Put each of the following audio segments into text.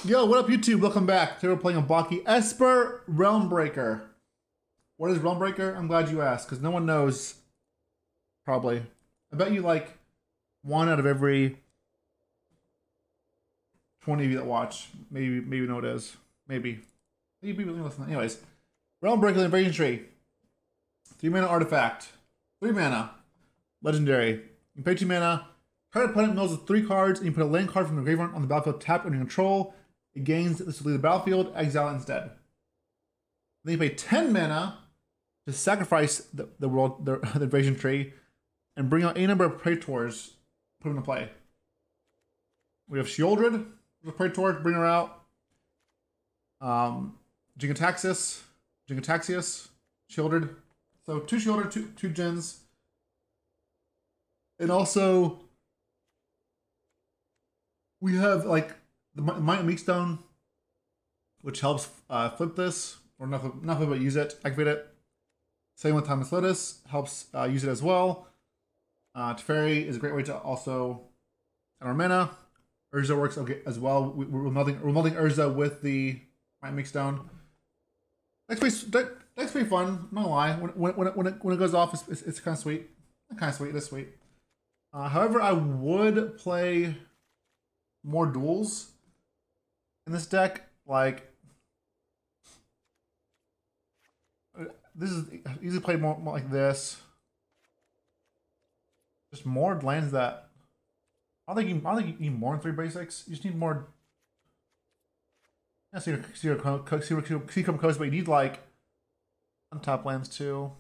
Yo, what up, YouTube? Welcome back. Today we're playing a Baki Esper Realmbreaker. What is Realmbreaker? I'm glad you asked, because no one knows. Probably. I bet you like 1 out of every 20 of you that watch. Maybe know what it is. Maybe. Maybe listen. Anyways. Realmbreaker, the Invasion Tree. 3 mana artifact. 3 mana. Legendary. You can pay 2 mana. Target opponent mills with 3 cards, and you put a land card from the graveyard on the battlefield tapped under your control. It gains this to leave the battlefield, exile instead. Then you pay 10 mana to sacrifice the Invasion Tree and bring out a number of Praetors, put them into play. We have Sheoldred, the Praetor, bring her out. Jin-Gitaxias, Sheoldred. So 2 Sheoldred, 2 Jins. And also, we have like the Might and Meekstone, which helps flip this, or not flip, but use it, activate it. Same with Timeless Lotus, helps use it as well. Teferi is a great way to also add our mana. Urza works okay as well. We're melding Urza with the Might and Meekstone. Deck's pretty fun. I'm not gonna lie. When it goes off, it's kind of sweet. Kind of sweet. It is sweet. However, I would play more duels in this deck. Like, this is easily played more like this. Just more lands that I don't think you need more than 3 basics. You just need more. Yeah, Seachrome Coast, but you need like untap lands too.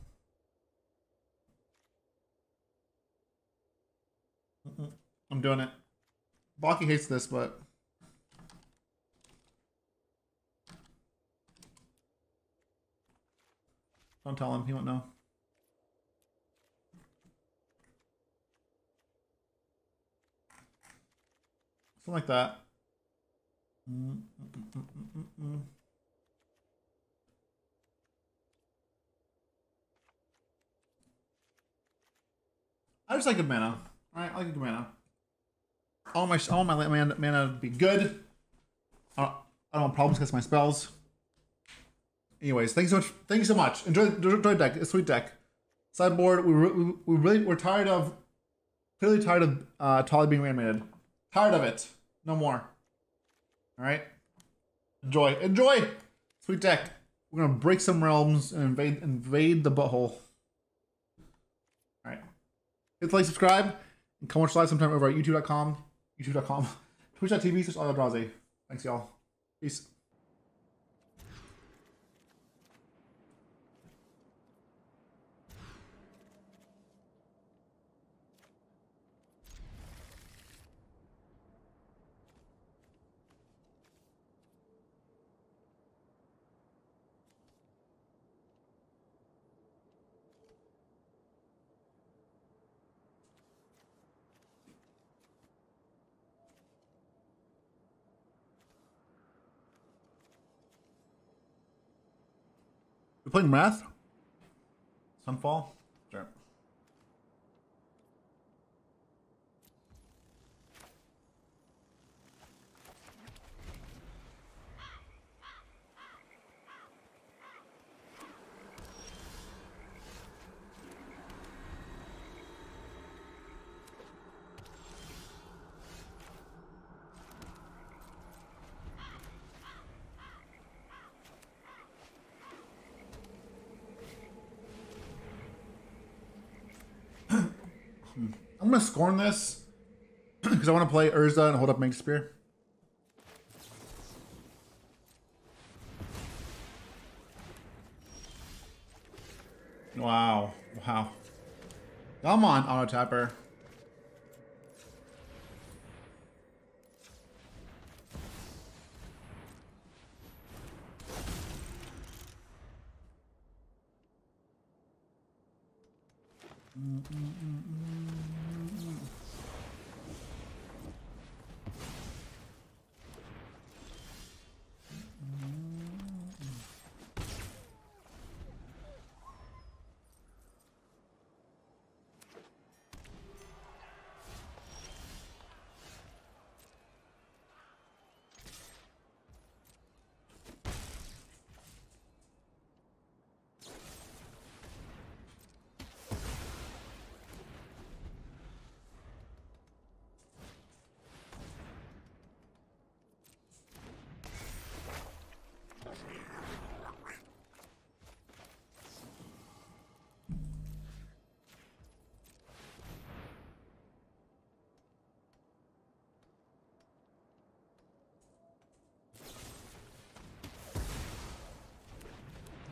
I'm doing it. Baki hates this, but don't tell him. He won't know. Something like that. I just like good mana. Alright, I like good mana. All my mana to be good. I don't want problems against my spells. Anyways, thanks so much. Thank you so much. Enjoy the deck. It's a sweet deck. Sideboard. We're tired of. Clearly tired of Tali being reanimated. Tired of it. No more. All right. Enjoy. Sweet deck. We're gonna break some realms and invade the butthole. All right. Hit like, subscribe, and come watch live sometime over at youtube.com. Twitch.tv/Eldrazi. Thanks, y'all. Peace. We're playing Wrath? Sunfall? Sure. I'm gonna scorn this because I want to play Urza and hold up Mega Spear. Wow. Come on, auto tapper.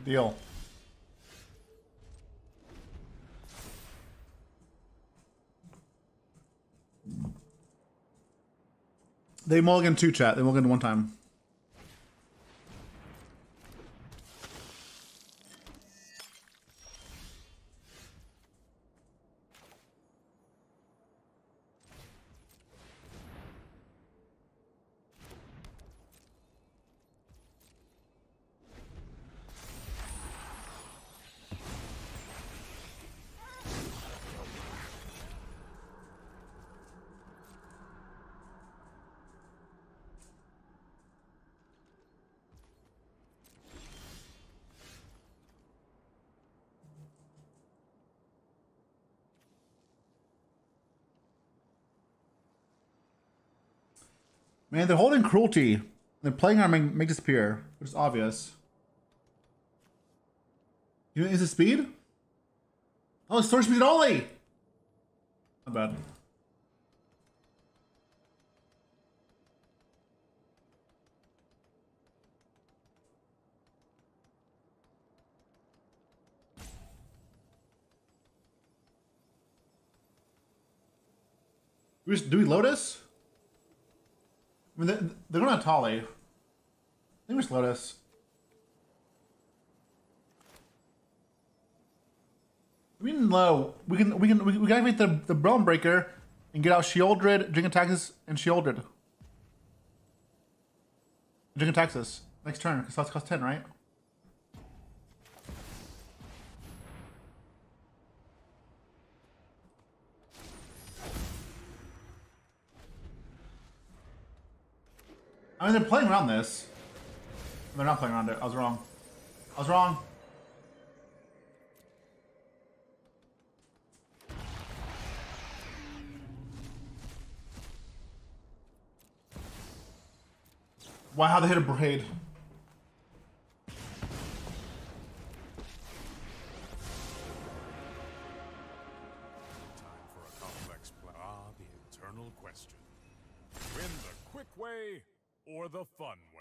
Deal. They mulligan 2, chat. They mulligan 1 time. Man, they're holding cruelty. They're playing our make disappear, which is obvious. You know, is it speed? Oh, it's storage speed only! Not bad. Do we Lotus? I mean, they're going to Tali. I think we just Lotus. We can low. We can activate the Realm Breaker and get out Sheoldred, Drink Taxes, and Sheoldred. Drink Taxes next turn because that's cost 10, right? I mean, they're playing around this. They're not playing around it. I was wrong. I was wrong. Wow, they hit a braid. Time for a complex plan. Ah, the eternal question. Win the quick way or the fun way?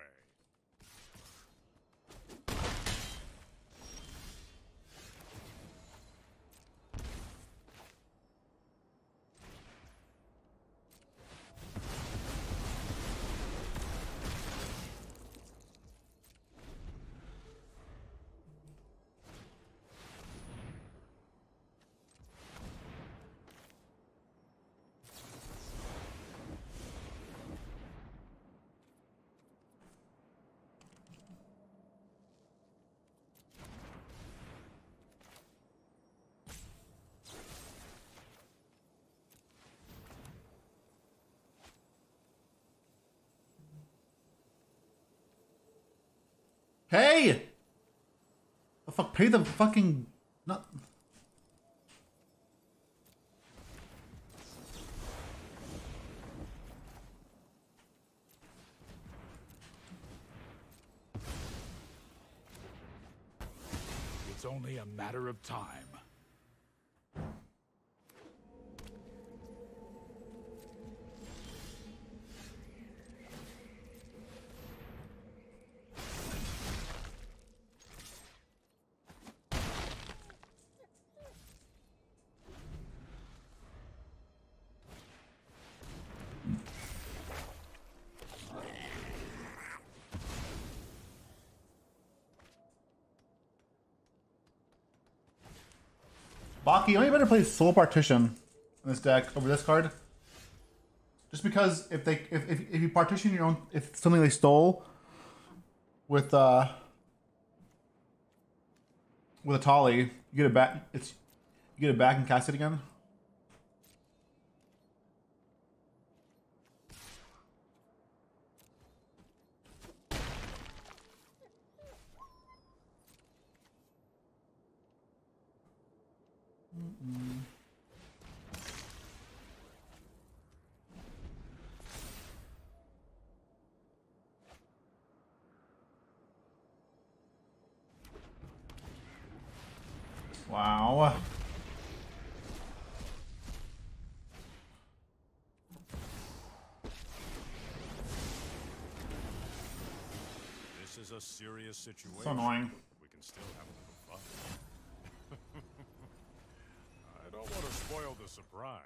Hey! The fuck, pay the fucking... Not... It's only a matter of time. Baki, you only better play Soul Partition in this deck over this card. Just because if you partition your own, if something they stole with a Tali, you get it back. You get it back and cast it again. Wow. This is a serious situation. So annoying. We can still having some fun. I don't want to spoil the surprise.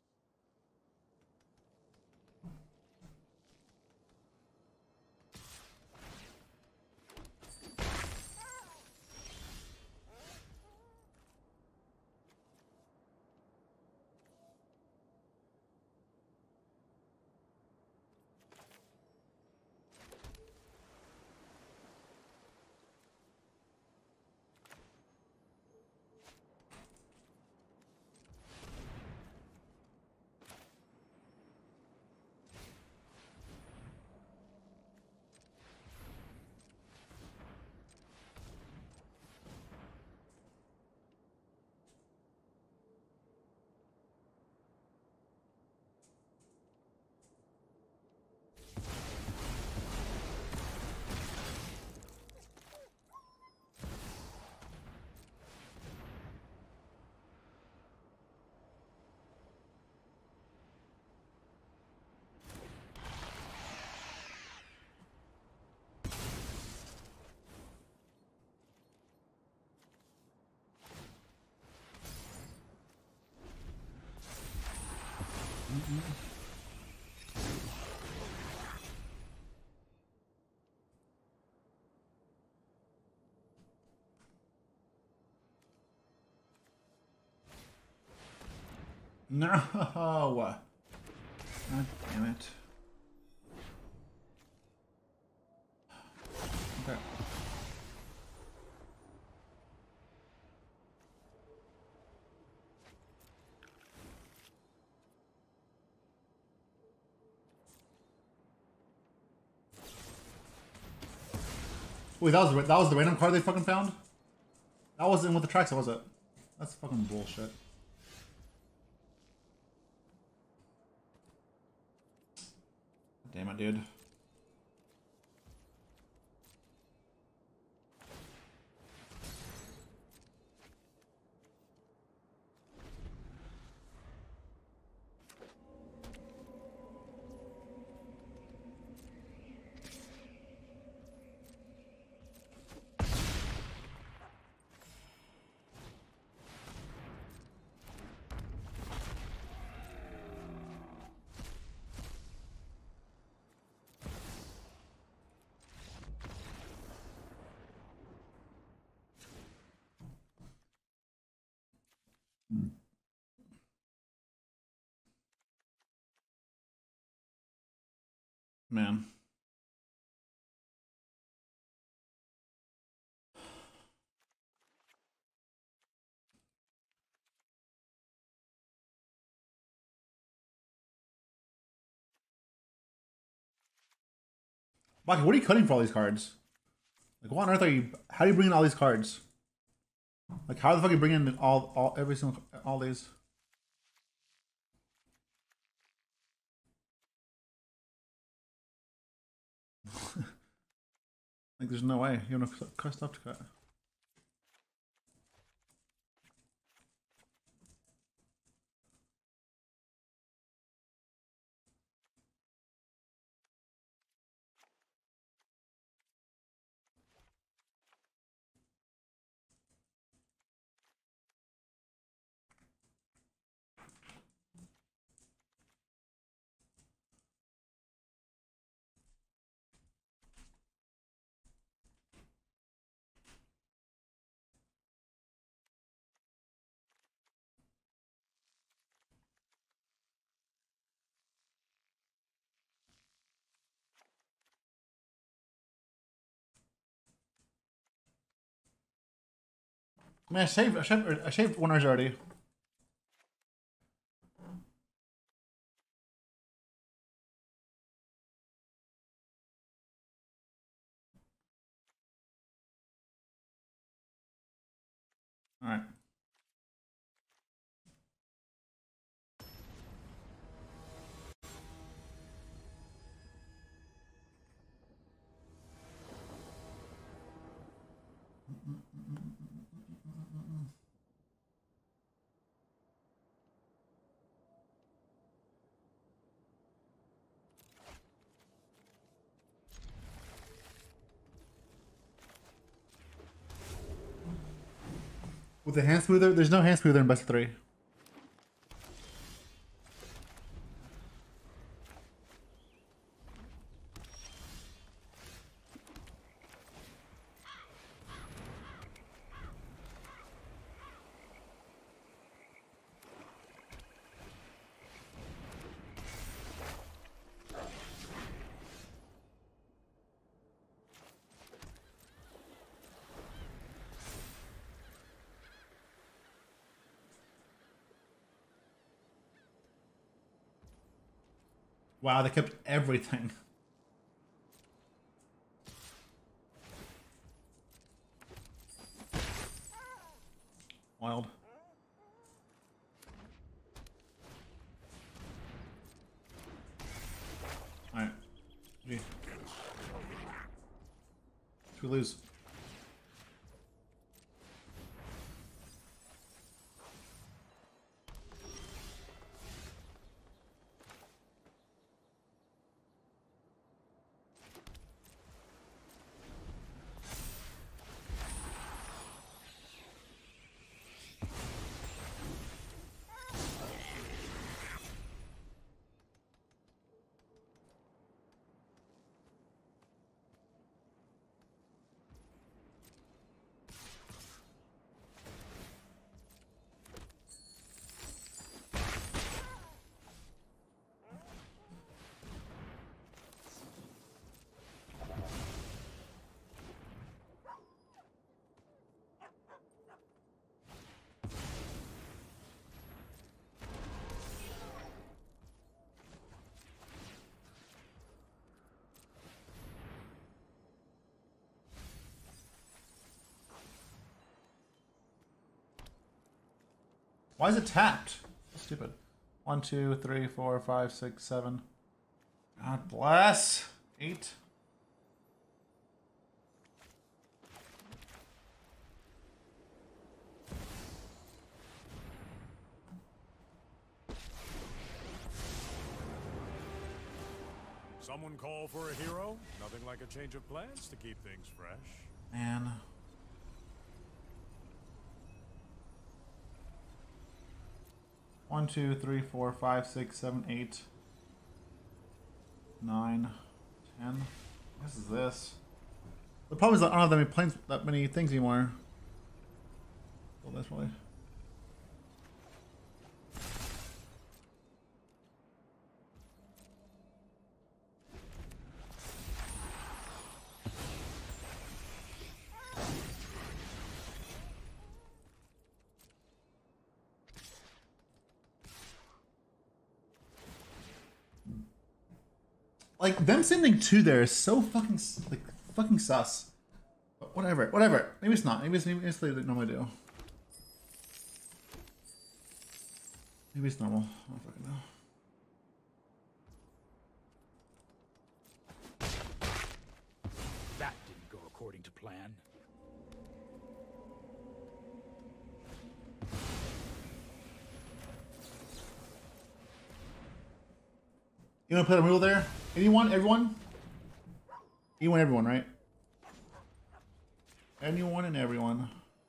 No! God damn it. Okay. Wait, that was the random card they fucking found? That wasn't with the tracks, was it? That's fucking bullshit. Damn it, dude. Man. Baki, what are you cutting for all these cards? Like, what on earth are you... How do you bring in all these cards? Like, how the fuck are you bringing in all these? Like, there's no way. You have enough stuff to cut. Man, I shaved one already. Alright. With the hand smoother, there's no hand smoother in best of 3. Wow, they kept everything. Wild. Alright. Gee. Should we lose? Why is it tapped? So stupid. 1, 2, 3, 4, 5, 6, 7. God bless. 8. Someone call for a hero? Nothing like a change of plans to keep things fresh. Man. One, 2, 3, 4, 5, 6, 7, 8, 9, 10. What is this? The problem is that I don't have that many things anymore. Well, that's probably. Like, them sending 2 there is so fucking, like, fucking sus. But whatever, whatever. Maybe it's not. Maybe it's what they normally do. Maybe it's normal. I don't fucking know. That didn't go according to plan. You want to play the rule there? Anyone? Everyone? Anyone, everyone, right? Anyone and everyone.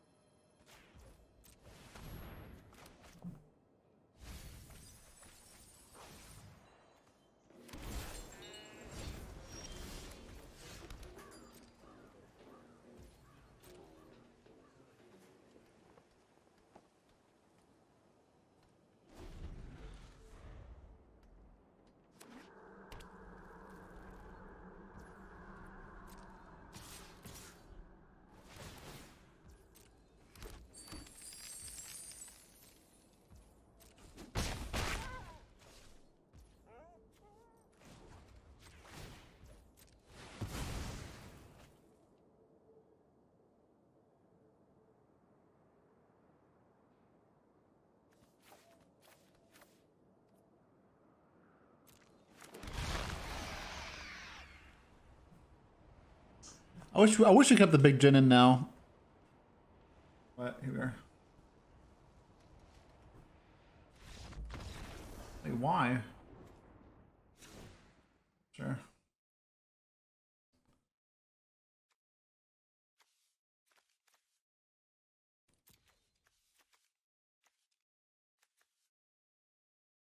I wish we kept the big Jin in now. But here we are. Like, why? Sure.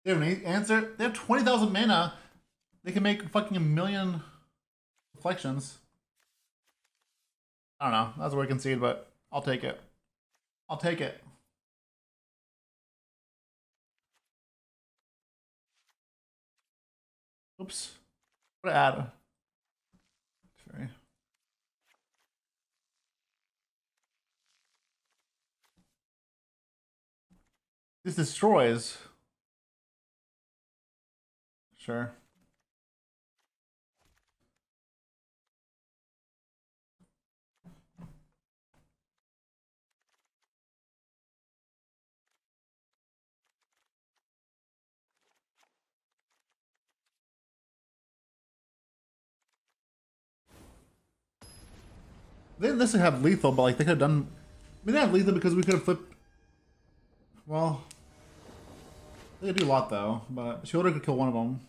They have an answer. They have 20,000 mana. They can make fucking a million reflections. I don't know. That's where I concede, but I'll take it. I'll take it. Oops. What to add? Sorry. This destroys. Sure. They didn't necessarily have lethal, but like they could have done. I mean, they have lethal because we could have flipped. Well, they could do a lot though, but Shielder could kill one of them.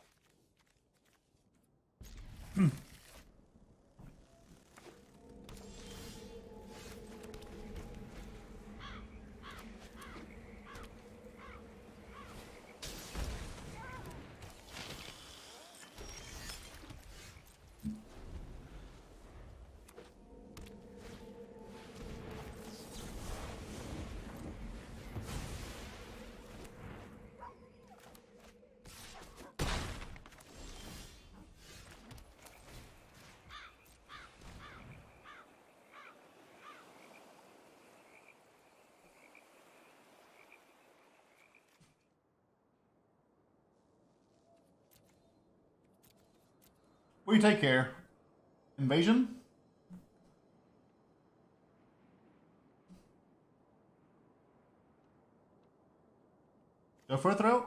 What do you take here? Invasion? Go for a throw?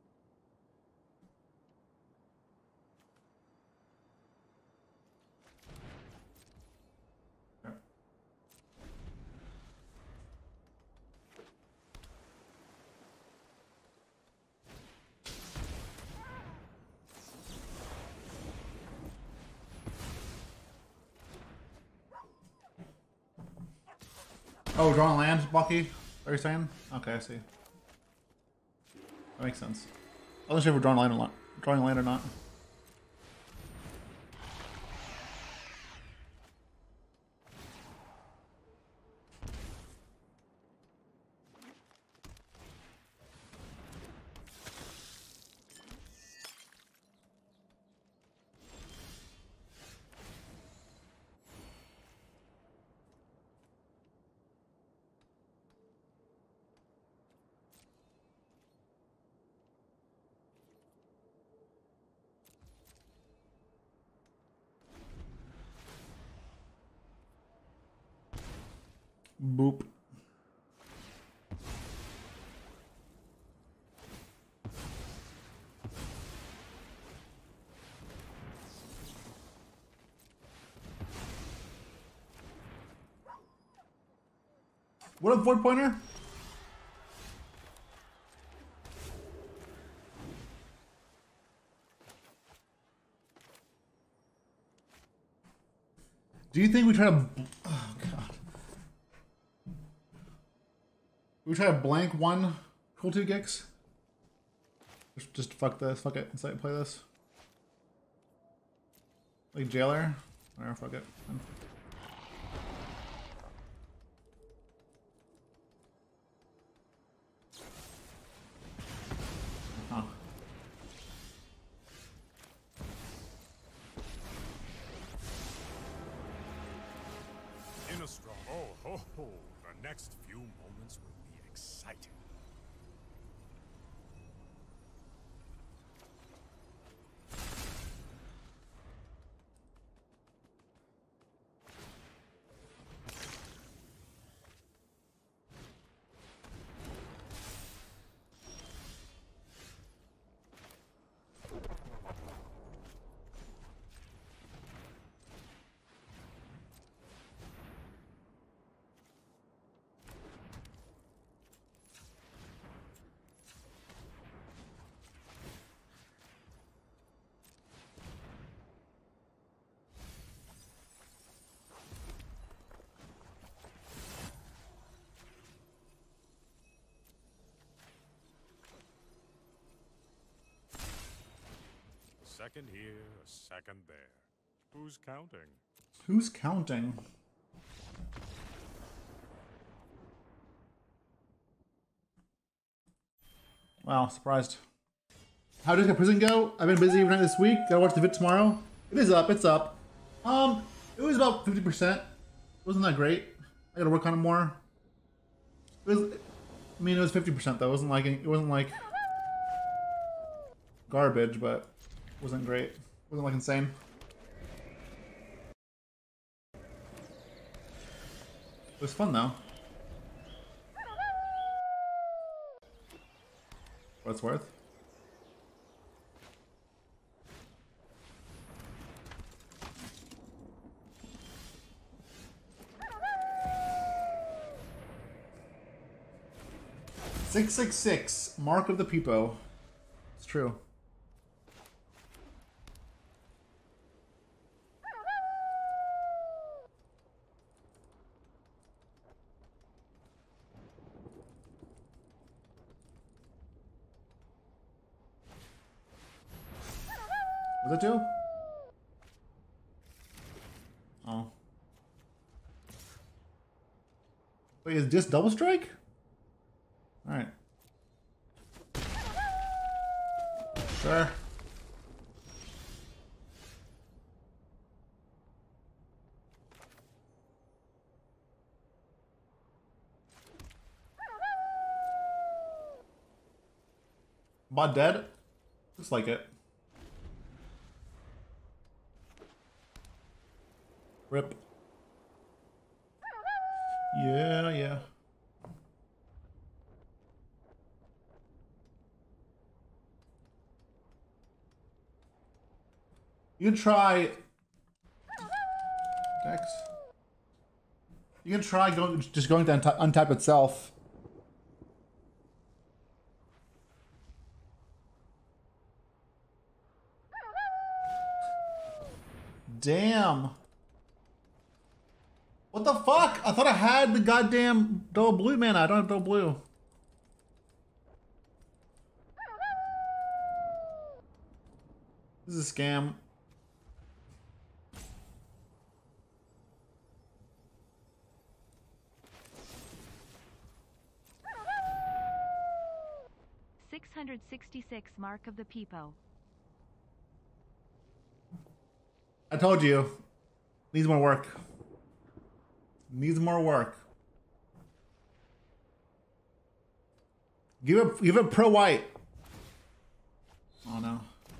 Oh, drawing land, Bucky? Are you saying? Okay, I see. That makes sense. I wasn't sure if we're drawing land or not. Boop. What up, Void Pointer? Do you think we try to... Oh, God. We try to blank one Cruelty Gix? Just fuck this. Fuck it. Let's play this. Like Jailer? Or fuck it. Huh. Innistrad. Oh, ho, ho. The next few moments will be exciting. second here, a second there. Who's counting? Who's counting? Wow, surprised. How did the prison go? I've been busy every night this week. Gotta watch the vid tomorrow. It is up, it's up. It was about 50%. Wasn't that great. I gotta work on it more. It was, I mean, it was 50% though. It wasn't like garbage, but it wasn't great. It wasn't like insane. It was fun though. What it's worth. "666, Mark of the Peepo." It's true. Was it two? Oh. Wait, is this double strike? Alright. Sure. Bot dead? Looks like it. Rip. Yeah, yeah. You can try Dex. You can try just going to untap itself. Damn. What the fuck? I thought I had the goddamn double blue mana. I don't have double blue. This is a scam. $666 Mark of the Peepo. I told you. Needs more work. Needs more work. Give it pro white. Oh no.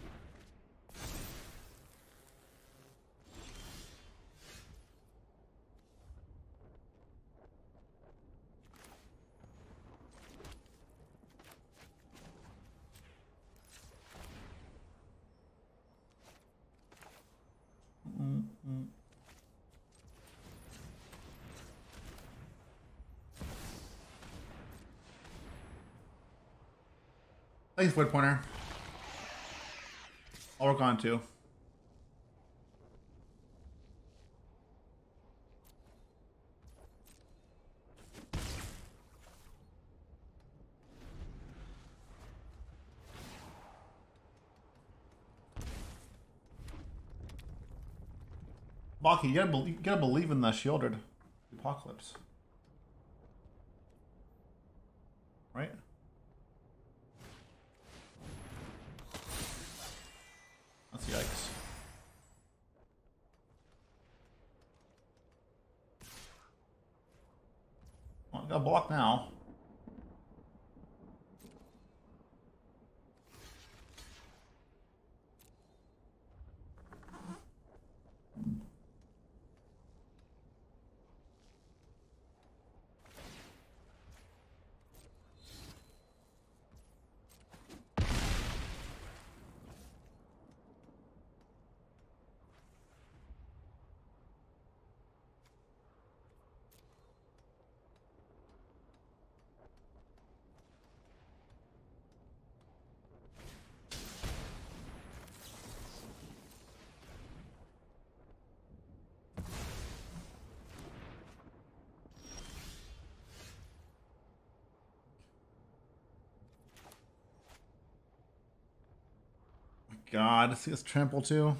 Thanks, Wood Pointer. I'll work on it too. Baki, you gotta believe in the shielded apocalypse. Right? That's yikes. Well, I got a block now. god, see this trample too.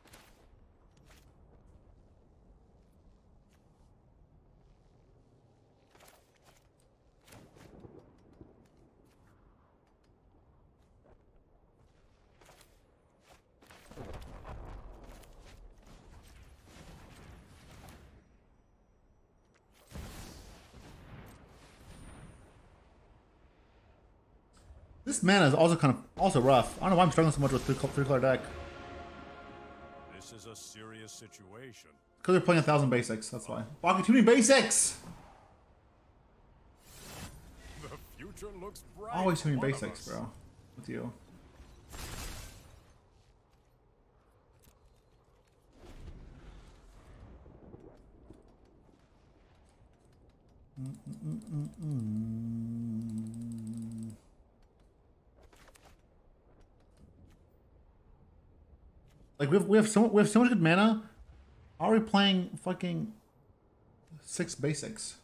This mana is also kind of also rough. I don't know why I'm struggling so much with three color deck. This is a serious situation. Because they're playing 1,000 basics, that's why. Fucking too many basics! The future looks bright. Always too many for one of basics, us. bro. With you. Like we have so much good mana. How are we playing fucking 6 basics?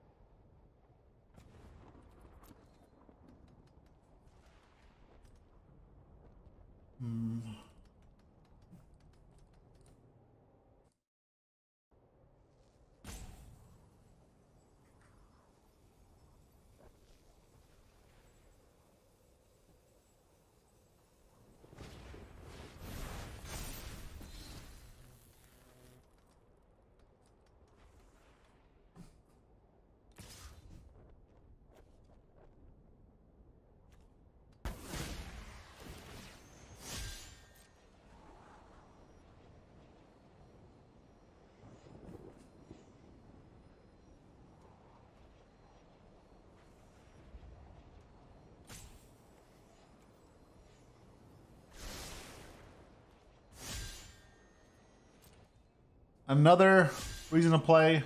Another reason to play.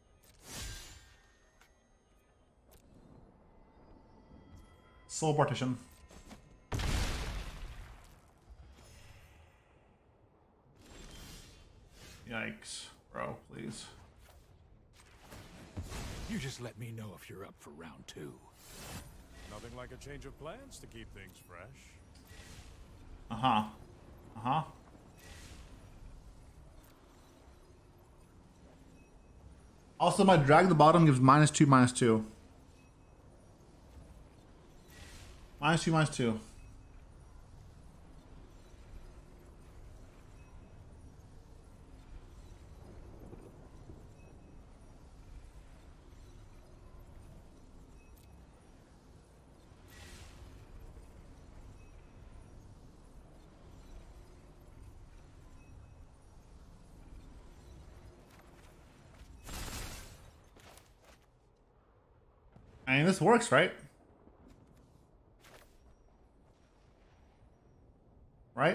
Soul Partition. Yikes, bro, please. You just let me know if you're up for round 2. Nothing like a change of plans to keep things fresh. Uh-huh. Uh-huh. Also, my drag the bottom gives -2, -2. -2, -2. I mean, this works, right? Right?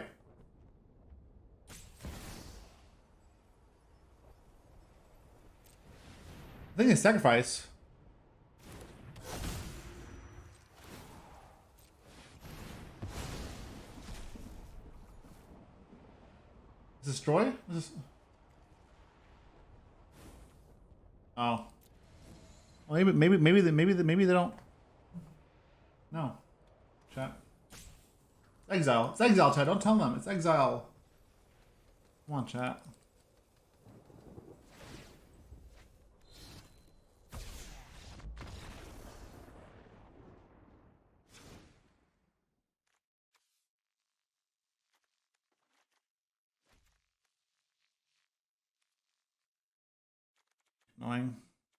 I think it's sacrifice. Is this destroy? Is this... Oh. Well, maybe they don't. No. Chat. Exile. It's exile, chat. Don't tell them. It's exile. Come on, chat. Annoying.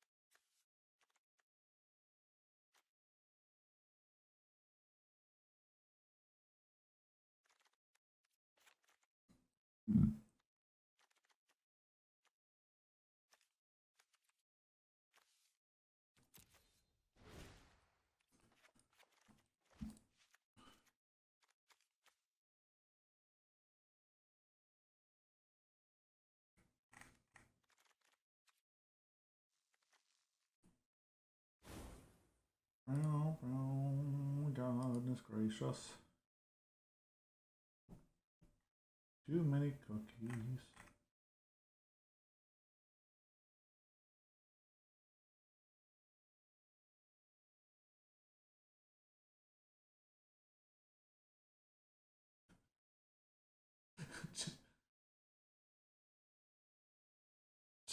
Oh, goodness gracious. Too many cookies.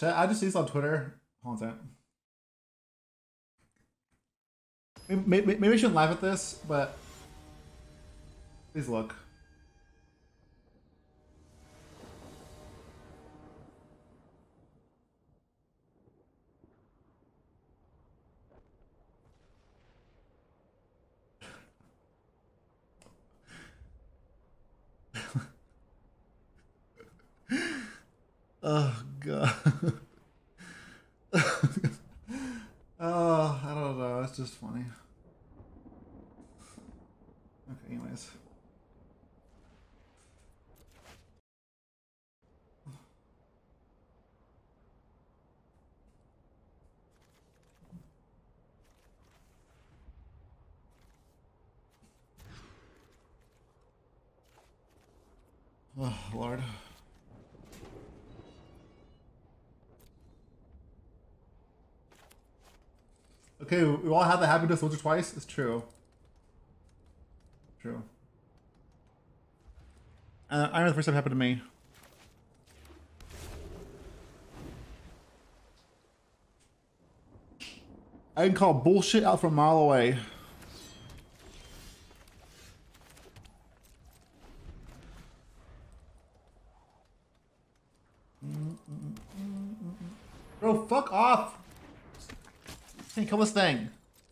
I just see this on Twitter. Hold on a second. Maybe I shouldn't laugh at this, but please look. Oh god. Oh, I don't know. It's just funny. Okay, anyways. Oh, Lord. Okay, we all have that happen to us once or twice. It's true. True. I know the first time it happened to me. I can call bullshit out from a mile away. Bro, fuck off! Can't kill this thing.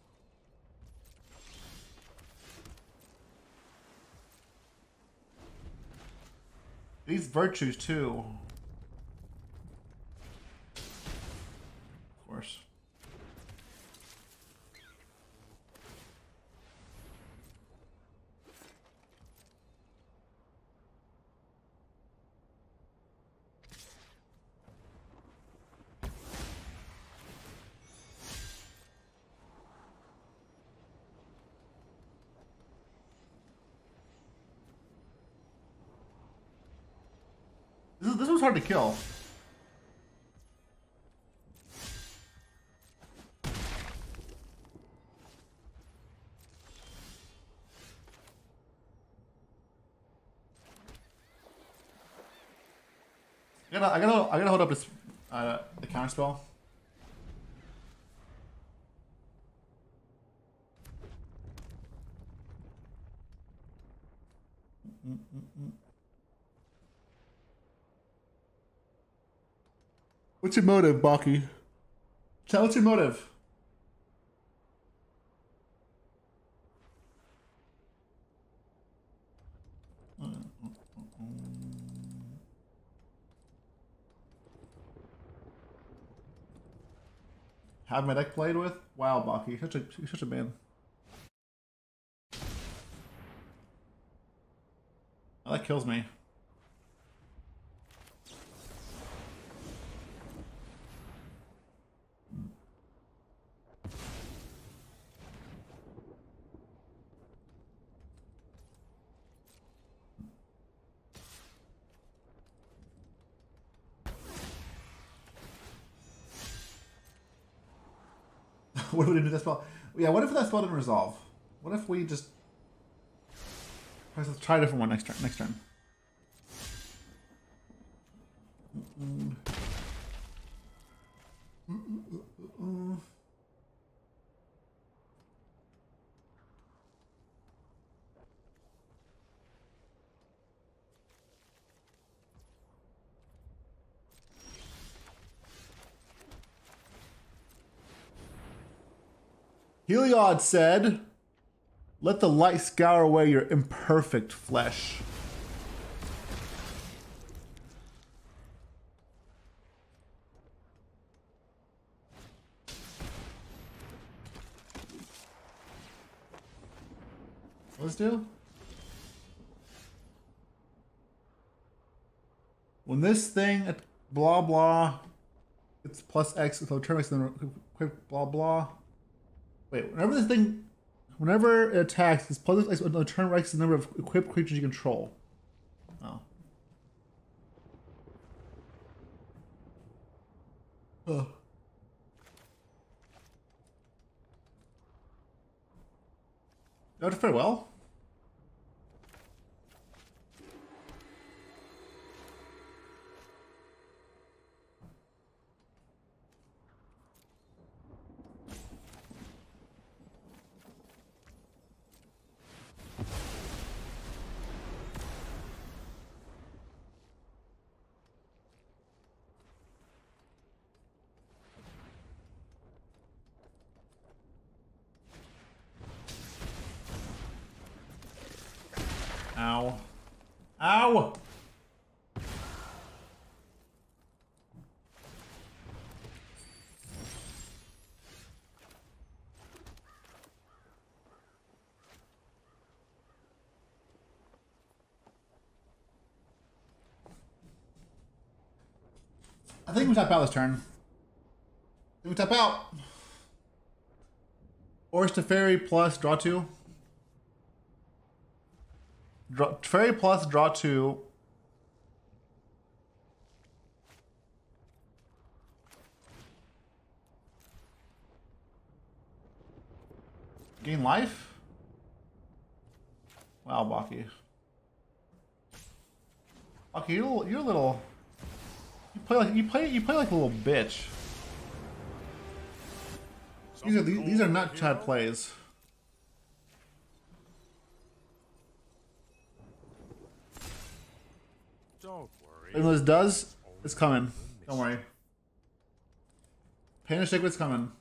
These virtues too. Of course. This was hard to kill. I gotta hold up this the counter spell. What's your motive, Baki? Chat, what's your motive? Have my deck played with? Wow, Baki, you're such a man. Oh, that kills me. What do we do with that spell? Yeah, what if that spell didn't resolve? What if we just... Let's try a different one next turn. Heliod said, "Let the light scour away your imperfect flesh." Let's do. When this thing at blah blah, it's plus X with return X and then quick blah blah. Wait, whenever it attacks, it's plus X with return X the number of equipped creatures you control. Oh. Oh. That worked pretty well. Ow. Ow! I think we tap out this turn. We tap out. Oyster Fairy plus draw 2. Fairy plus draw 2. Gain life? Wow, Baki. Okay, you're a little. You play like a little bitch. These are not Chad plays. Don't worry. Even though this does, it's coming. Don't worry. Pain and Shake, it's coming.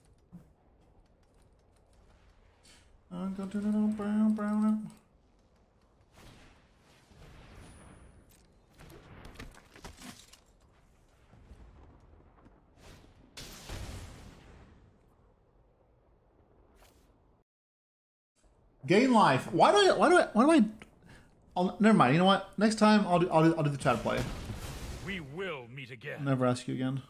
Gain life. Why do I? Never mind. You know what? Next time I'll do the Chad play. We will meet again. I'll never ask you again.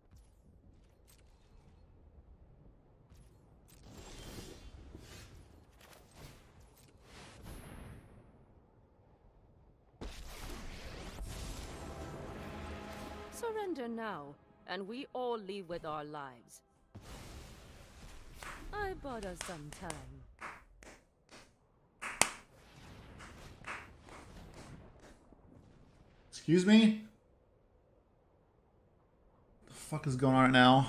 Surrender now, and we all leave with our lives. I bought us some time. Excuse me? The fuck is going on right now?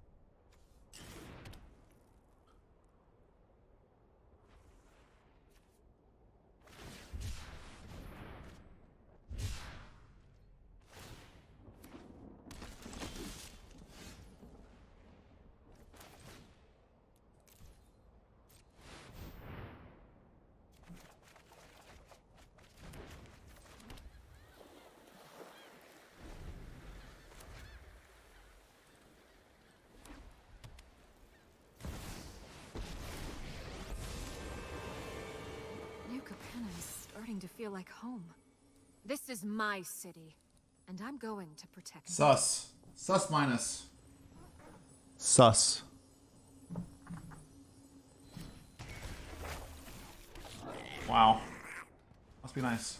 To feel like home. This is my city, and I'm going to protect it. Sus. Sus minus. Sus. Wow. Must be nice.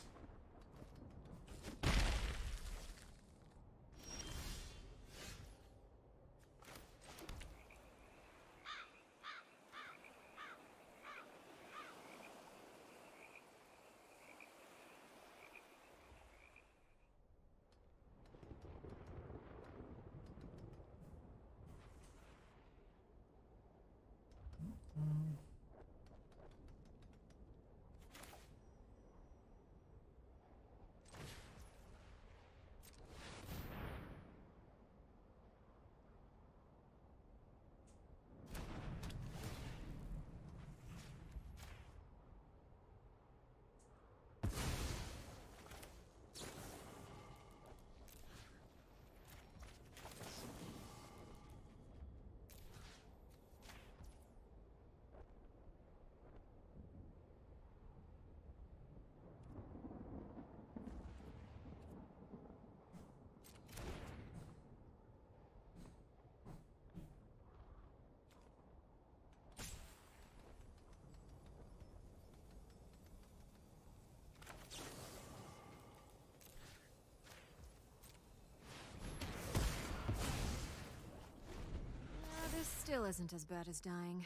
This still isn't as bad as dying.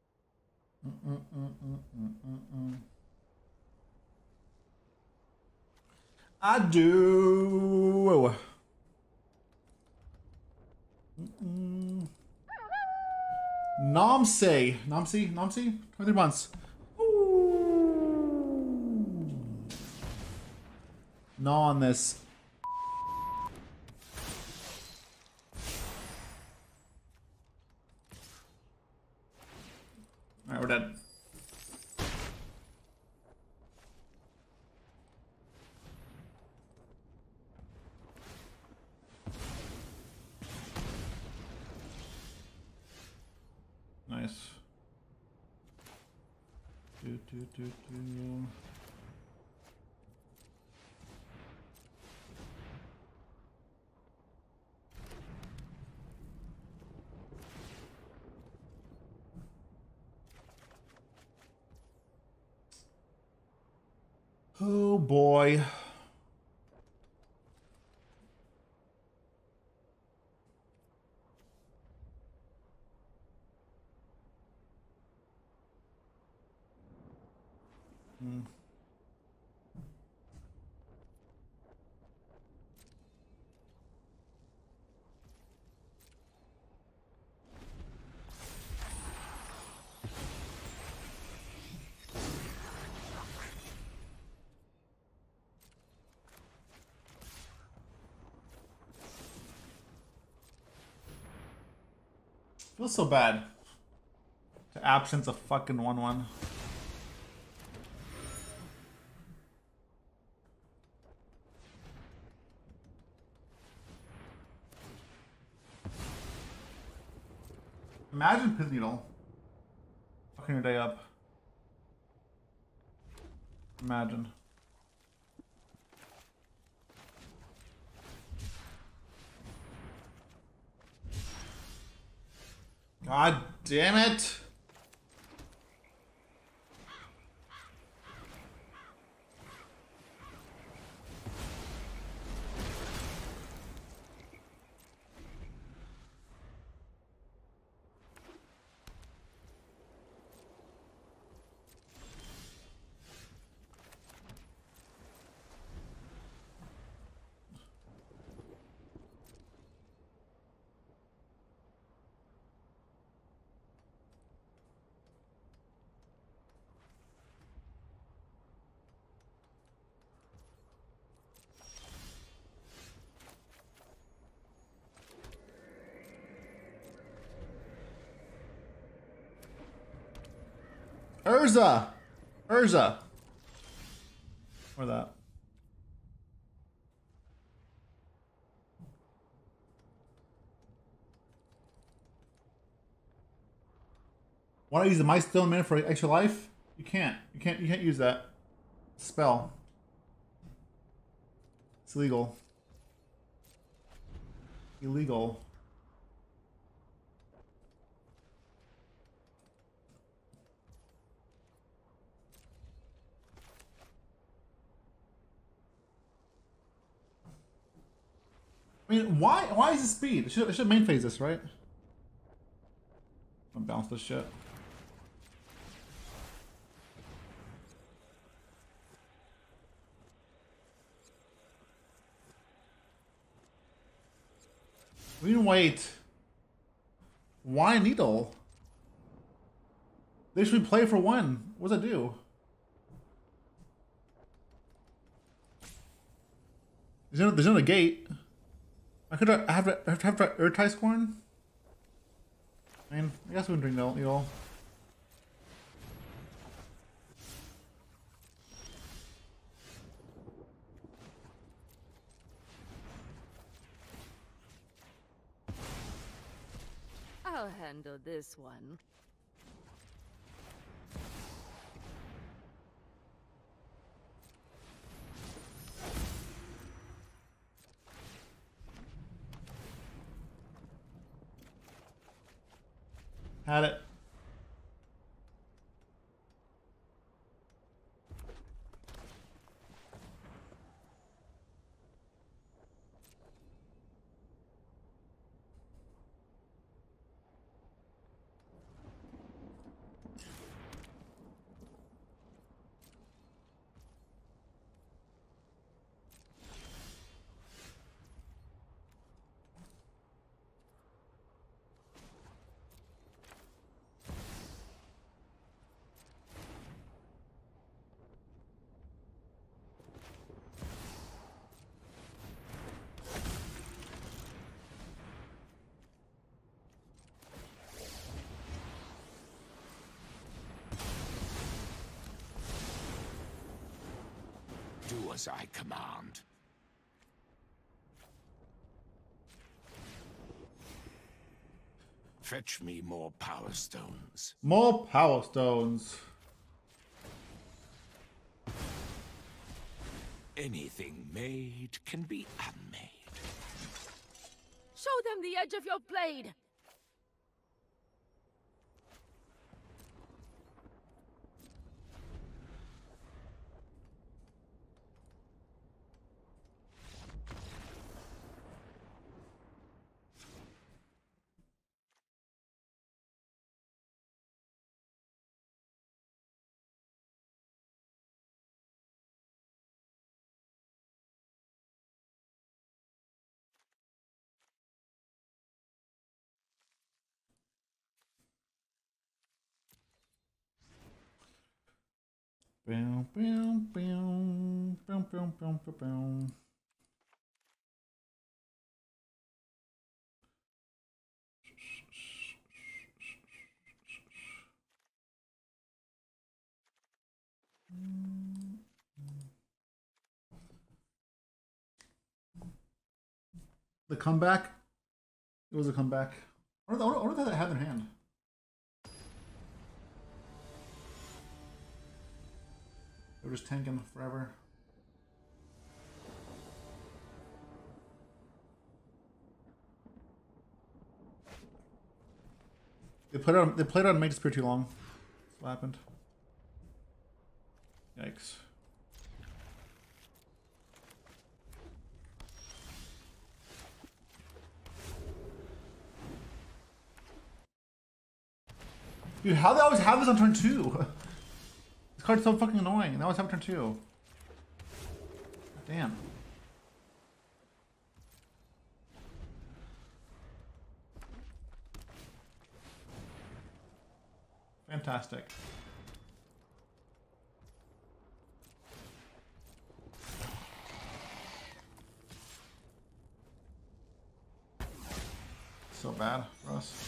I do. Nomsey. 23 months. Ooh. No on this. Alright, we're dead. Do. Oh boy. Feels so bad. The absence of fucking 1/1. Imagine Pith Needle. Fucking your day up. Imagine. God damn it! Urza! Urza! Or that. Want to use the Mice Stone Mana for extra life? You can't. You can't use that spell. It's illegal. Illegal. I mean, why is it speed? It should main phase this, right? I'm gonna bounce this shit. We can wait. Why Needle? They should play for 1. What does that do? There's no gate. I could have to Urtai Scorn? I mean, I guess we can drink Needle. I'll handle this one. Had it. Do as I command. Fetch me more power stones. More Power Stones. Anything made can be unmade. Show them the edge of your blade! Boom, boom, boom, boom, boom, boom, boom, boom. The comeback? It was a comeback. I wonder what they have in hand. They were just tanking forever. They played on Mage Spear too long. That's what happened. Yikes. Dude, how they always have this on turn 2? This card's so fucking annoying. They always have turn 2. Damn. Fantastic. So bad for us.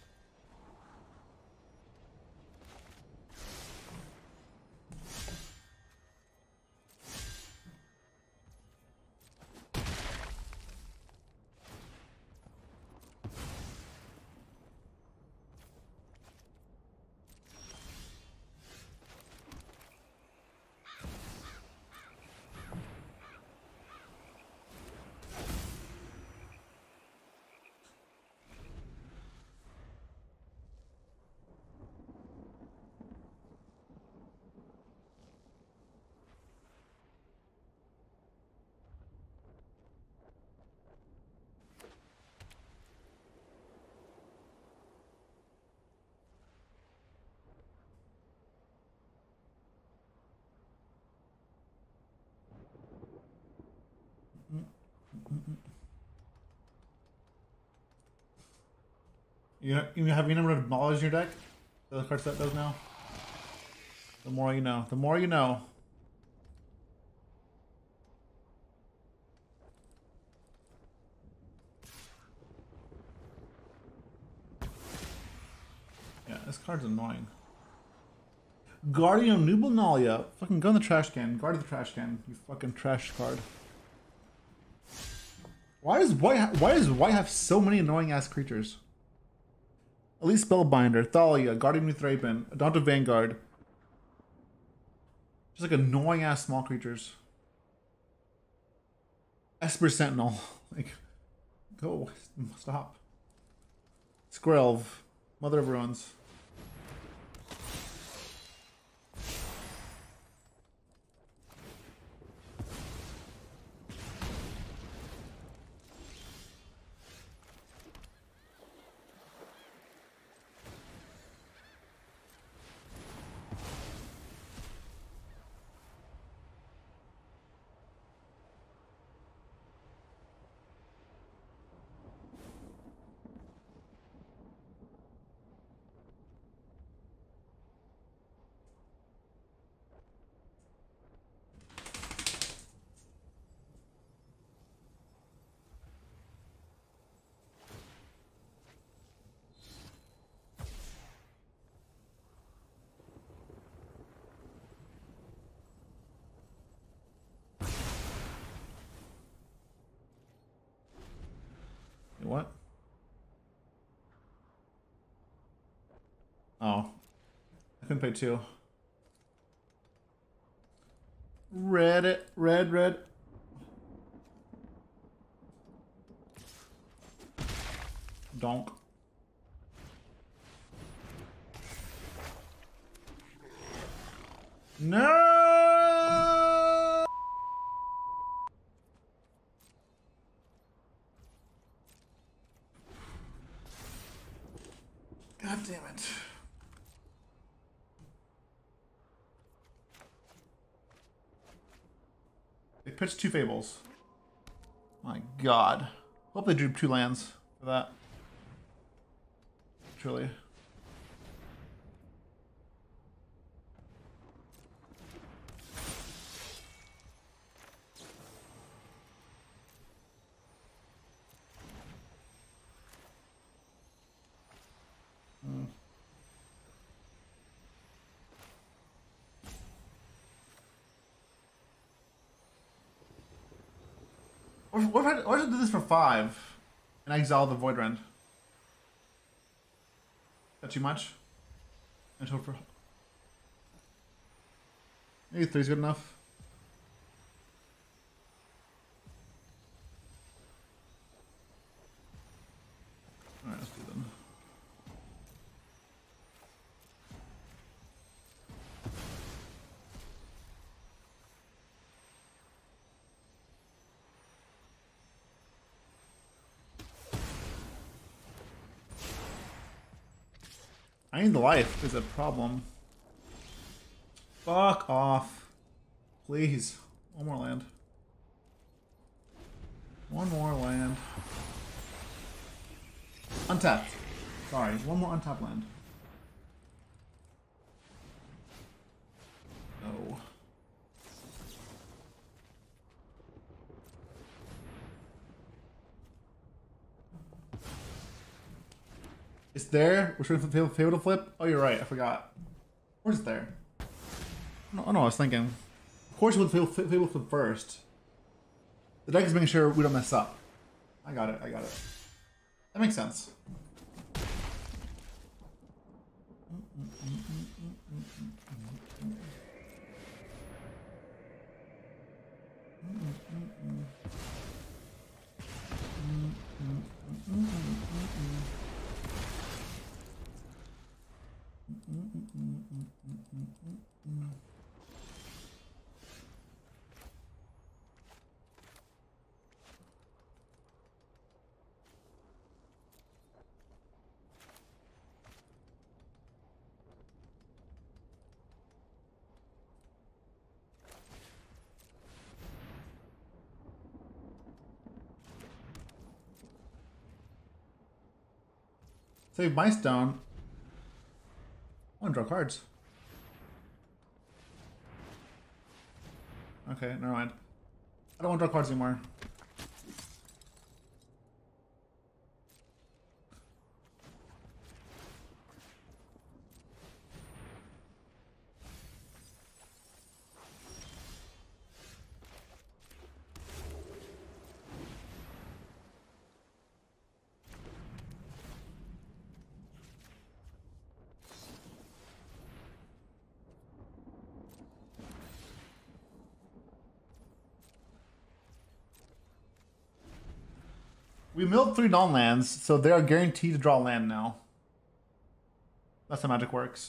You have any number of knowledge in your deck? The other card set does now. The more you know. The more you know. Yeah, this card's annoying. Guardian of Nubinalia. Fucking go in the trash can. Guard the trash can. You fucking trash card. Why does white have so many annoying ass creatures? At least Spellbinder, Thalia, Guardian of Thraben, Adonta Vanguard. Just like annoying ass small creatures. Esper Sentinel. Like, go. Stop. Skrelv, Mother of Ruins. What? Oh. I couldn't pay 2. Red. Donk. No! God damn it. They pitched 2 Fables. My god. Hope they drew 2 lands for that. Truly. What if I do this for 5 and exile the Voidrend? Is that too much? Until for maybe 3's good enough. Alright, let's do them. I need the life is a problem. Fuck off. Please. One more land. One more land. Untapped. Sorry, one more untapped land. No. It's there. We're trying to Fable to flip. Oh, you're right. I forgot. Where's it there? Oh no, I was thinking. Of course, we'll Fable flip first. The deck is making sure we don't mess up. I got it. That makes sense. Save my stone. I want to draw cards. Okay, never mind. I don't want to draw cards anymore. We milled 3 non-lands, so they are guaranteed to draw land now. That's how Magic works.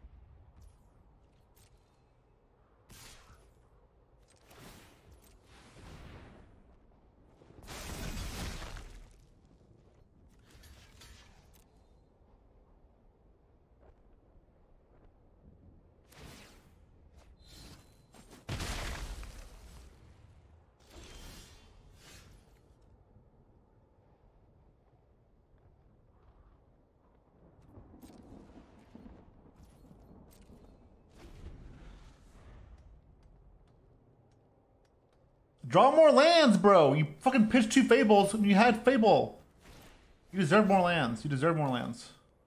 Draw more lands, bro! You fucking pitched 2 Fables when you had Fable. You deserve more lands. You deserve more lands.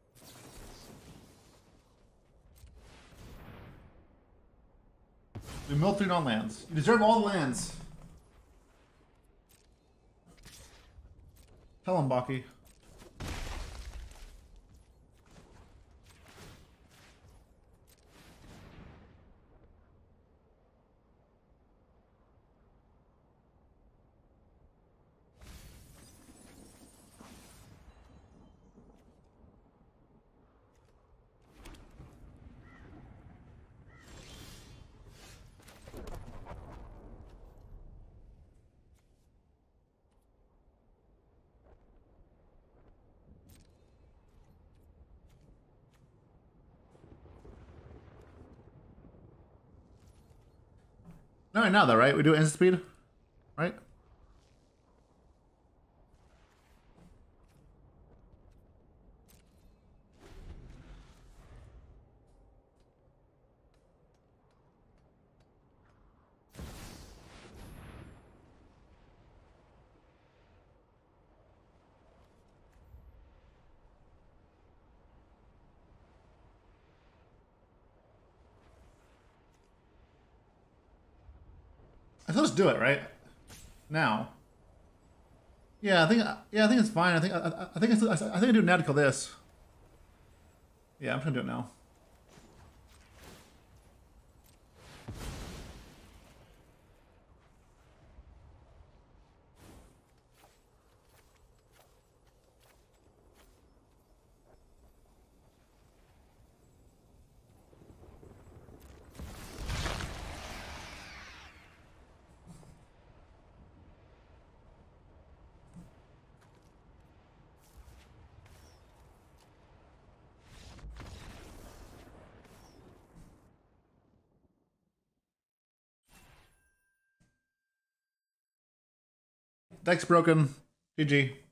We milled 3 non-lands. You deserve all the lands. Tell him, Baki. Not right now though, right? We do instant speed, right? So let's do it right now. Yeah, I think it's fine. I think I do now to kill this. Yeah, I'm trying to do it now. Deck's broken. GG.